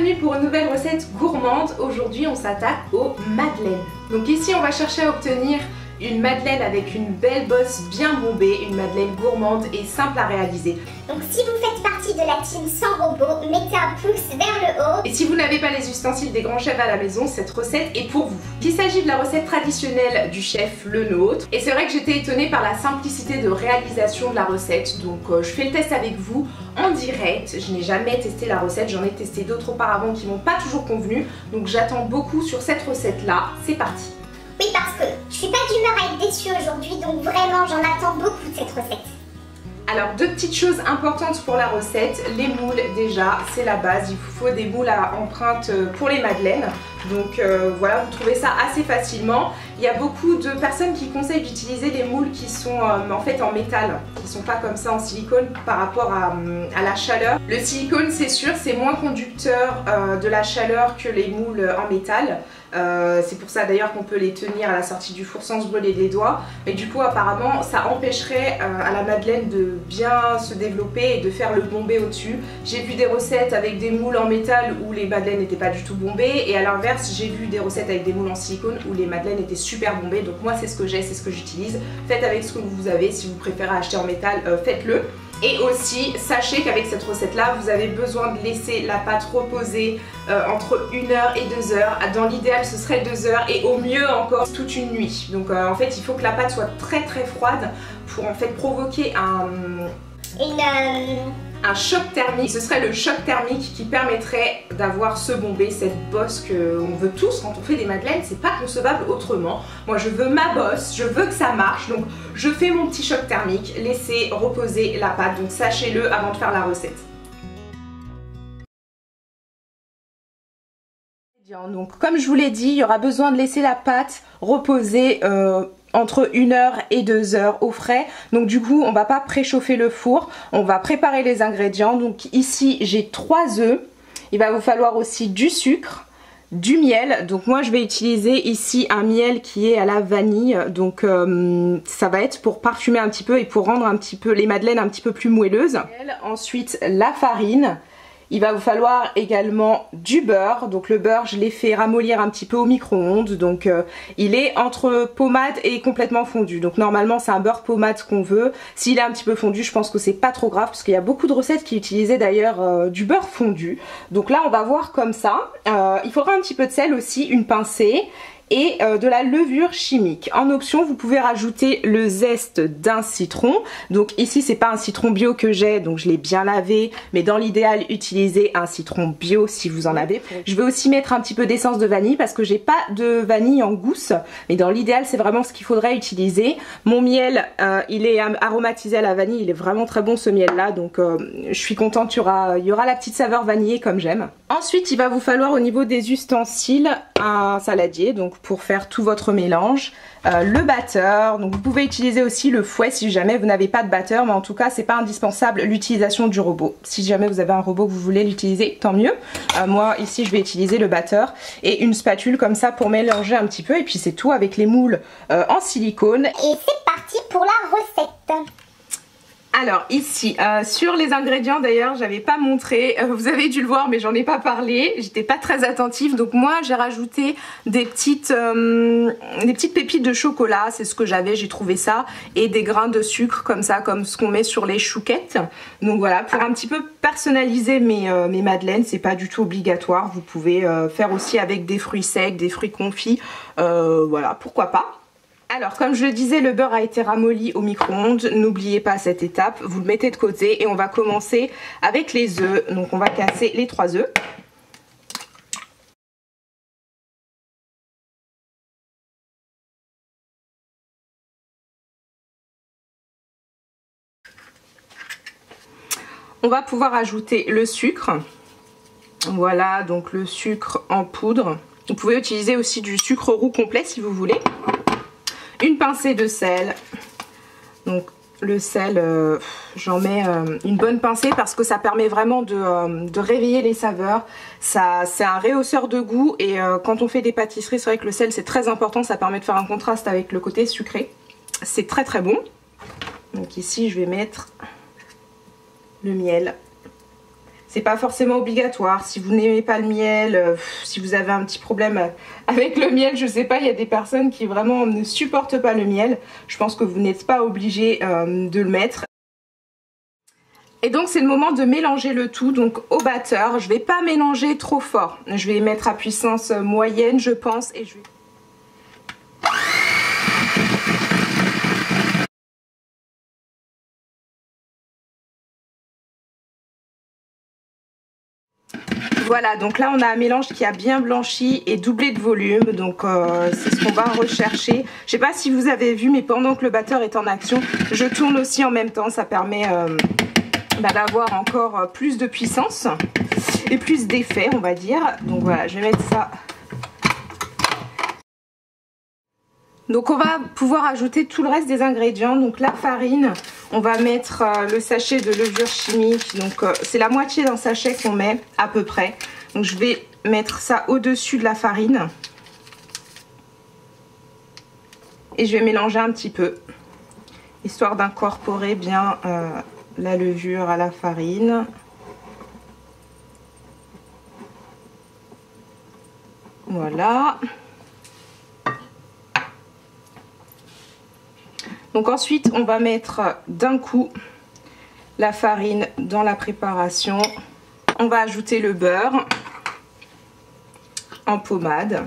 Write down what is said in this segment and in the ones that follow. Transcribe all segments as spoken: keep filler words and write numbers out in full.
bienvenue pour une nouvelle recette gourmande. Aujourd'hui on s'attaque aux madeleines. Donc ici on va chercher à obtenir une madeleine avec une belle bosse bien bombée, une madeleine gourmande et simple à réaliser. Donc si vous faites partie de la team sans robot, mettez un pouce vers le haut. Et si vous n'avez pas les ustensiles des grands chefs à la maison, cette recette est pour vous. Il s'agit de la recette traditionnelle du chef Le Nôtre. Et c'est vrai que j'étais étonnée par la simplicité de réalisation de la recette. Donc euh, je fais le test avec vous en direct. Je n'ai jamais testé la recette, j'en ai testé d'autres auparavant qui m'ont pas toujours convenu. Donc j'attends beaucoup sur cette recette là. C'est parti. Oui, parce que je suis pas d'humeur à être déçue aujourd'hui, donc vraiment j'en attends beaucoup de cette recette. Alors deux petites choses importantes pour la recette, les moules déjà c'est la base, il vous faut des moules à empreinte pour les madeleines. Donc euh, voilà, vous trouvez ça assez facilement. Il y a beaucoup de personnes qui conseillent d'utiliser les moules qui sont euh, en fait en métal, qui sont pas comme ça en silicone par rapport à, à la chaleur. Le silicone c'est sûr, c'est moins conducteur euh, de la chaleur que les moules en métal. Euh, c'est pour ça d'ailleurs qu'on peut les tenir à la sortie du four sans se brûler les doigts. Mais du coup apparemment ça empêcherait euh, à la madeleine de bien se développer et de faire le bombé au-dessus. J'ai vu des recettes avec des moules en métal où les madeleines n'étaient pas du tout bombées, et à l'inverse j'ai vu des recettes avec des moules en silicone où les madeleines étaient super bombées. Donc moi c'est ce que j'ai, c'est ce que j'utilise. Faites avec ce que vous avez, si vous préférez acheter en métal, euh, faites-le. Et aussi, sachez qu'avec cette recette-là, vous avez besoin de laisser la pâte reposer euh, entre une heure et deux heures. Dans l'idéal, ce serait deux heures et au mieux encore toute une nuit. Donc euh, en fait, il faut que la pâte soit très très froide pour en fait provoquer un... Une... Euh... un choc thermique. Ce serait le choc thermique qui permettrait d'avoir ce bombé, cette bosse qu'on veut tous quand on fait des madeleines. C'est pas concevable autrement. Moi je veux ma bosse, je veux que ça marche, donc je fais mon petit choc thermique. Laissez reposer la pâte, donc sachez-le avant de faire la recette. Donc comme je vous l'ai dit, il y aura besoin de laisser la pâte reposer euh, entre une heure et deux heures au frais. Donc du coup on va pas préchauffer le four, on va préparer les ingrédients. Donc ici j'ai trois œufs, il va vous falloir aussi du sucre, du miel. Donc moi je vais utiliser ici un miel qui est à la vanille, donc euh, ça va être pour parfumer un petit peu et pour rendre un petit peu les madeleines un petit peu plus moelleuses. Ensuite la farine. Il va vous falloir également du beurre. Donc le beurre je l'ai fait ramollir un petit peu au micro-ondes. Donc euh, il est entre pommade et complètement fondu. Donc normalement c'est un beurre pommade qu'on veut. S'il est un petit peu fondu, je pense que c'est pas trop grave, parce qu'il y a beaucoup de recettes qui utilisaient d'ailleurs euh, du beurre fondu. Donc là on va voir comme ça. Euh, il faudra un petit peu de sel aussi, une pincée, et euh, de la levure chimique. En option vous pouvez rajouter le zeste d'un citron. Donc ici c'est pas un citron bio que j'ai, donc je l'ai bien lavé, mais dans l'idéal utilisez un citron bio si vous en avez. Je vais aussi mettre un petit peu d'essence de vanille parce que j'ai pas de vanille en gousse, mais dans l'idéal c'est vraiment ce qu'il faudrait utiliser. Mon miel euh, il est aromatisé à la vanille, il est vraiment très bon ce miel là, donc euh, je suis contente, il y aura, il y aura la petite saveur vanillée comme j'aime. Ensuite il va vous falloir au niveau des ustensiles un saladier, donc pour faire tout votre mélange, euh, le batteur. Donc vous pouvez utiliser aussi le fouet si jamais vous n'avez pas de batteur, mais en tout cas c'est pas indispensable l'utilisation du robot. Si jamais vous avez un robot que vous voulez l'utiliser, tant mieux. Euh, moi ici je vais utiliser le batteur et une spatule comme ça pour mélanger un petit peu, et puis c'est tout avec les moules euh, en silicone. Et c'est parti pour la recette. Alors ici, euh, sur les ingrédients d'ailleurs, j'avais pas montré, euh, vous avez dû le voir mais j'en ai pas parlé, j'étais pas très attentive. Donc moi j'ai rajouté des petites, euh, des petites pépites de chocolat, c'est ce que j'avais, j'ai trouvé ça, et des grains de sucre comme ça, comme ce qu'on met sur les chouquettes. Donc voilà, pour un petit peu personnaliser mes, euh, mes madeleines, c'est pas du tout obligatoire, vous pouvez euh, faire aussi avec des fruits secs, des fruits confits, euh, voilà, pourquoi pas. Alors comme je le disais, le beurre a été ramolli au micro-ondes, n'oubliez pas cette étape, vous le mettez de côté et on va commencer avec les œufs. Donc on va casser les trois œufs. On va pouvoir ajouter le sucre. Voilà, donc le sucre en poudre. Vous pouvez utiliser aussi du sucre roux complet si vous voulez. Une pincée de sel. Donc le sel, euh, j'en mets euh, une bonne pincée parce que ça permet vraiment de, euh, de réveiller les saveurs. Ça, c'est un rehausseur de goût, et euh, quand on fait des pâtisseries, c'est vrai que le sel c'est très important, ça permet de faire un contraste avec le côté sucré. C'est très très bon. Donc ici je vais mettre le miel. C'est pas forcément obligatoire. Si vous n'aimez pas le miel, euh, si vous avez un petit problème avec le miel, je sais pas, il y a des personnes qui vraiment ne supportent pas le miel. Je pense que vous n'êtes pas obligé euh, de le mettre. Et donc c'est le moment de mélanger le tout, donc au batteur. Je vais pas mélanger trop fort. Je vais mettre à puissance moyenne, je pense, et je vais... Voilà, donc là on a un mélange qui a bien blanchi et doublé de volume, donc euh, c'est ce qu'on va rechercher. Je sais pas si vous avez vu, mais pendant que le batteur est en action, je tourne aussi en même temps, ça permet euh, bah, d'avoir encore plus de puissance et plus d'effet, on va dire. Donc voilà, je vais mettre ça. Donc on va pouvoir ajouter tout le reste des ingrédients. Donc la farine, on va mettre euh, le sachet de levure chimique. Donc euh, c'est la moitié d'un sachet qu'on met à peu près. Donc je vais mettre ça au-dessus de la farine. Et je vais mélanger un petit peu. Histoire d'incorporer bien euh, la levure à la farine. Voilà. Donc ensuite on va mettre d'un coup la farine dans la préparation. On va ajouter le beurre en pommade.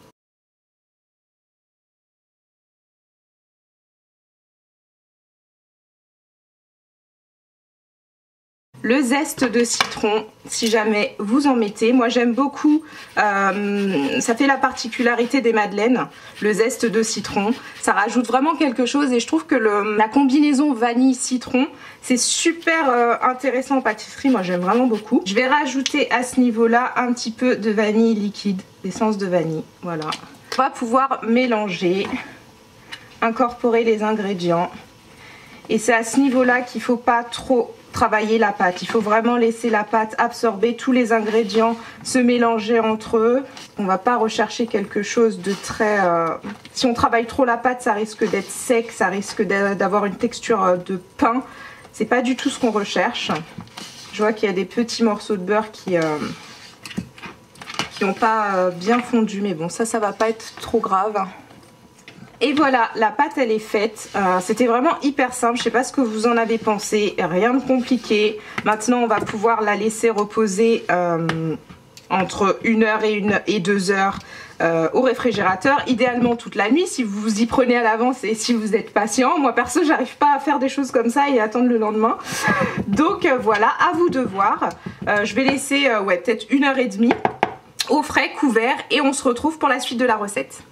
Le zeste de citron, si jamais vous en mettez. Moi j'aime beaucoup, euh, ça fait la particularité des madeleines, le zeste de citron. Ça rajoute vraiment quelque chose et je trouve que le, la combinaison vanille-citron, c'est super euh, intéressant en pâtisserie. Moi j'aime vraiment beaucoup. Je vais rajouter à ce niveau-là un petit peu de vanille liquide, d'essence de vanille. Voilà. On va pouvoir mélanger, incorporer les ingrédients. Et c'est à ce niveau-là qu'il ne faut pas trop travailler la pâte. Il faut vraiment laisser la pâte absorber tous les ingrédients, se mélanger entre eux. On ne va pas rechercher quelque chose de très... Euh... Si on travaille trop la pâte, ça risque d'être sec, ça risque d'avoir une texture de pain. C'est pas du tout ce qu'on recherche. Je vois qu'il y a des petits morceaux de beurre qui euh... qui n'ont pas euh, bien fondu, mais bon, ça, ça va pas être trop grave. Et voilà, la pâte elle est faite. Euh, C'était vraiment hyper simple. Je sais pas ce que vous en avez pensé. Rien de compliqué. Maintenant on va pouvoir la laisser reposer euh, entre une heure et, une, et deux heures euh, au réfrigérateur. Idéalement toute la nuit si vous vous y prenez à l'avance et si vous êtes patient. Moi perso j'arrive pas à faire des choses comme ça et attendre le lendemain. Donc euh, voilà, à vous de voir. Euh, je vais laisser euh, ouais, peut-être une heure et demie au frais, couvert, et on se retrouve pour la suite de la recette.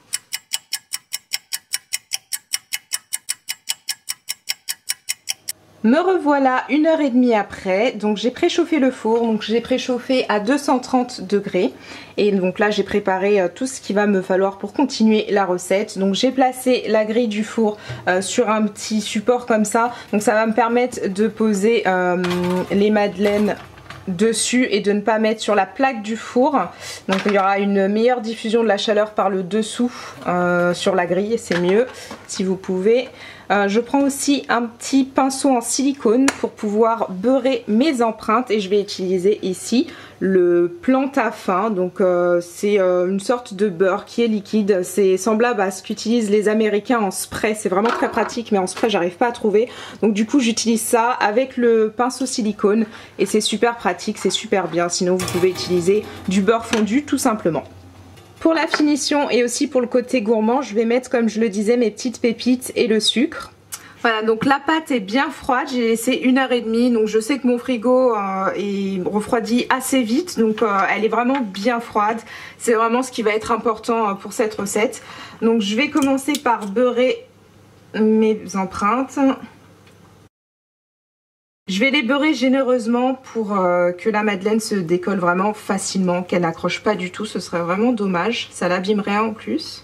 Me revoilà une heure et demie après. Donc j'ai préchauffé le four, donc j'ai préchauffé à deux cent trente degrés et donc là j'ai préparé euh, tout ce qu'il va me falloir pour continuer la recette. Donc j'ai placé la grille du four euh, sur un petit support comme ça, donc ça va me permettre de poser euh, les madeleines dessus et de ne pas mettre sur la plaque du four. Donc il y aura une meilleure diffusion de la chaleur par le dessous euh, sur la grille, c'est mieux si vous pouvez. Euh, je prends aussi un petit pinceau en silicone pour pouvoir beurrer mes empreintes et je vais utiliser ici le Plantafin. Donc euh, c'est euh, une sorte de beurre qui est liquide, c'est semblable à ce qu'utilisent les Américains en spray. C'est vraiment très pratique, mais en spray j'arrive pas à trouver, donc du coup j'utilise ça avec le pinceau silicone et c'est super pratique, c'est super bien. Sinon vous pouvez utiliser du beurre fondu tout simplement. Pour la finition et aussi pour le côté gourmand, je vais mettre, comme je le disais, mes petites pépites et le sucre. Voilà, donc la pâte est bien froide, j'ai laissé une heure et demie, donc je sais que mon frigo euh, est refroidi assez vite, donc euh, elle est vraiment bien froide. C'est vraiment ce qui va être important pour cette recette. Donc je vais commencer par beurrer mes empreintes. Je vais les beurrer généreusement pour euh, que la madeleine se décolle vraiment facilement, qu'elle n'accroche pas du tout, ce serait vraiment dommage, ça l'abîmerait en plus.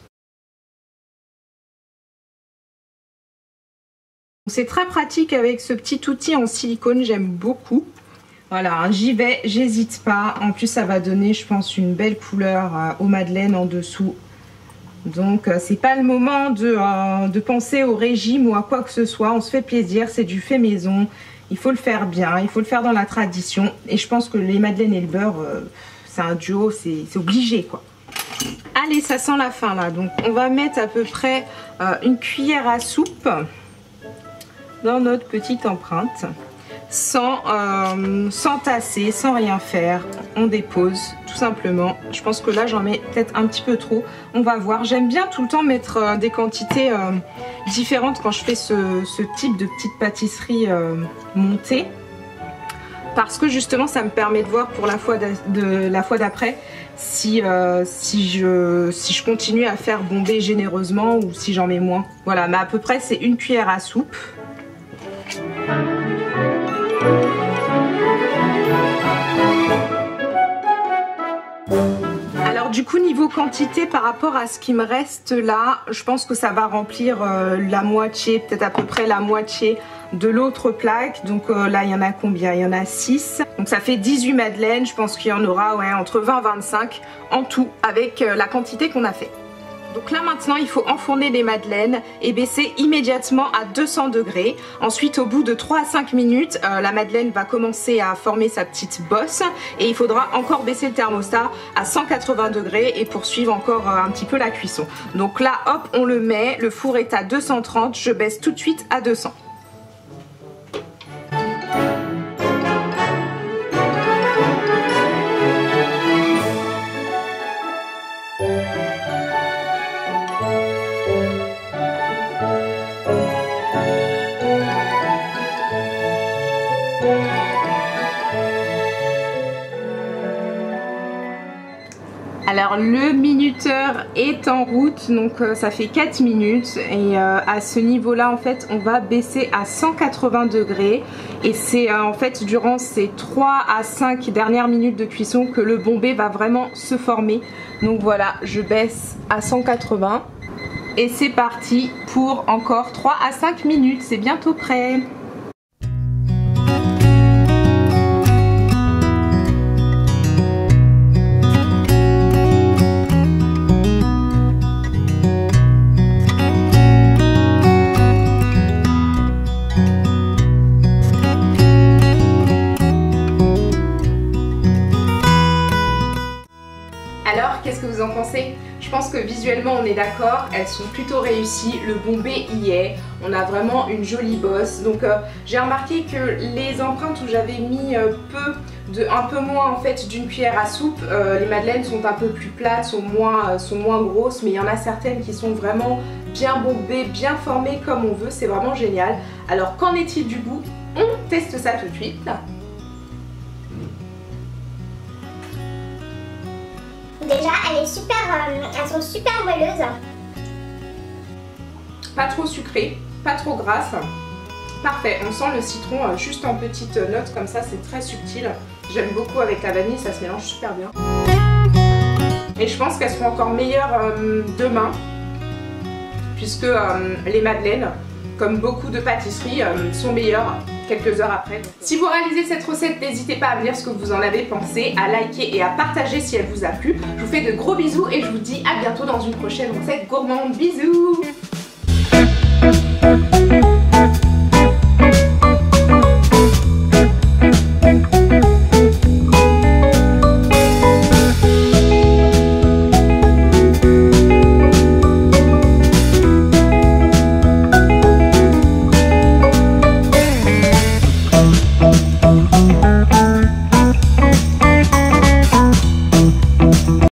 C'est très pratique avec ce petit outil en silicone, j'aime beaucoup. Voilà, j'y vais, j'hésite pas, en plus ça va donner je pense une belle couleur euh, aux madeleines en dessous. Donc euh, c'est pas le moment de, euh, de penser au régime ou à quoi que ce soit, on se fait plaisir, c'est du fait maison. Il faut le faire bien, il faut le faire dans la tradition. Et je pense que les madeleines et le beurre, euh, c'est un duo, c'est obligé quoi. Allez, ça sent la fin là. Donc on va mettre à peu près euh, une cuillère à soupe dans notre petite empreinte. Sans, euh, sans tasser, sans rien faire. On dépose tout simplement. Je pense que là j'en mets peut-être un petit peu trop. On va voir. J'aime bien tout le temps mettre euh, des quantités euh, différentes quand je fais ce, ce type de petite pâtisserie euh, montée. Parce que justement ça me permet de voir pour la fois de la fois d'après si, euh, si, je, si je continue à faire bomber généreusement ou si j'en mets moins. Voilà, mais à peu près c'est une cuillère à soupe. Alors du coup niveau quantité par rapport à ce qui me reste là, je pense que ça va remplir euh, la moitié, peut-être à peu près la moitié de l'autre plaque. Donc euh, là il y en a combien? Il y en a six. Donc ça fait dix-huit madeleines. Je pense qu'il y en aura ouais, entre vingt et vingt-cinq en tout avec euh, la quantité qu'on a fait. Donc là maintenant il faut enfourner les madeleines et baisser immédiatement à deux cents degrés. Ensuite au bout de trois à cinq minutes euh, la madeleine va commencer à former sa petite bosse et il faudra encore baisser le thermostat à cent quatre-vingts degrés et poursuivre encore euh, un petit peu la cuisson. Donc là hop on le met, le four est à deux cent trente, je baisse tout de suite à deux cents. Alors le minuteur est en route, donc euh, ça fait quatre minutes et euh, à ce niveau là en fait on va baisser à cent quatre-vingts degrés et c'est euh, en fait durant ces trois à cinq dernières minutes de cuisson que le bombé va vraiment se former. Donc voilà, je baisse à cent quatre-vingts et c'est parti pour encore trois à cinq minutes, c'est bientôt prêt. Alors, qu'est-ce que vous en pensez? Je pense que visuellement on est d'accord, elles sont plutôt réussies, le bombé y est, on a vraiment une jolie bosse. Donc euh, j'ai remarqué que les empreintes où j'avais mis euh, peu, de, un peu moins en fait d'une cuillère à soupe, euh, les madeleines sont un peu plus plates, sont moins, euh, sont moins grosses, mais il y en a certaines qui sont vraiment bien bombées, bien formées comme on veut, c'est vraiment génial. Alors qu'en est-il du goût? On teste ça tout de suite. Déjà, elle est super, euh, elles sont super moelleuses. Pas trop sucrée, pas trop grasse. Parfait, on sent le citron euh, juste en petite note comme ça, c'est très subtil. J'aime beaucoup avec la vanille, ça se mélange super bien. Et je pense qu'elles seront encore meilleures euh, demain, puisque euh, les madeleines, comme beaucoup de pâtisseries, euh, sont meilleures quelques heures après. Si vous réalisez cette recette, n'hésitez pas à me dire ce que vous en avez pensé, à liker et à partager si elle vous a plu. Je vous fais de gros bisous et je vous dis à bientôt dans une prochaine recette gourmande. Bisous!